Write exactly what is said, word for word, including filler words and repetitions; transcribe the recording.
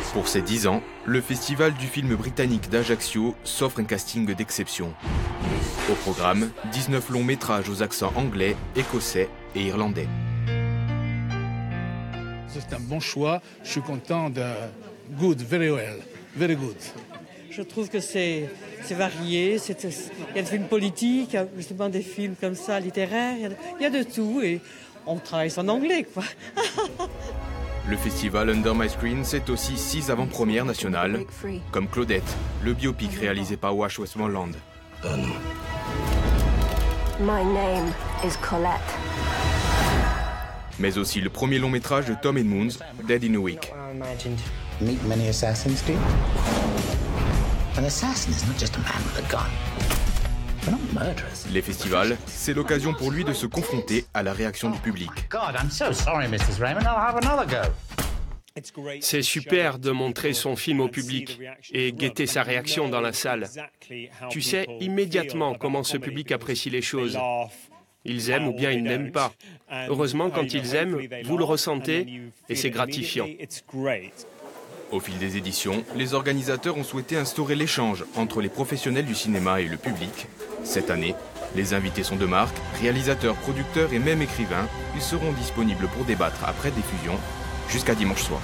Pour ses dix ans, le festival du film britannique d'Ajaccio s'offre un casting d'exception. Au programme, dix-neuf longs métrages aux accents anglais, écossais et irlandais. C'est un bon choix, je suis content de good, very well, very good. Je trouve que c'est varié, c'est, il y a des films politiques, justement des films comme ça, littéraires, il y a de, il y a de tout et on travaille en anglais, quoi. Le festival Under My Screen, c'est aussi six avant-premières nationales, comme Claudette, le biopic réalisé par Wash Westmoreland. My name is Colette. Mais aussi le premier long métrage de Tom Edmonds, Dead in a Week. Meet many assassins, Steve? An assassin is not just a man with a gun. They're not murderers. Les festivals, c'est l'occasion pour lui de se confronter à la réaction du public. God, I'm so sorry, missus Raymond. I'll have another go. C'est super de montrer son film au public et guetter sa réaction dans la salle. Tu sais immédiatement comment ce public apprécie les choses. Ils aiment ou bien ils n'aiment pas. Heureusement, quand ils aiment, vous le ressentez et c'est gratifiant. Au fil des éditions, les organisateurs ont souhaité instaurer l'échange entre les professionnels du cinéma et le public. Cette année, les invités sont de marque, réalisateurs, producteurs et même écrivains. Ils seront disponibles pour débattre après diffusion jusqu'à dimanche soir.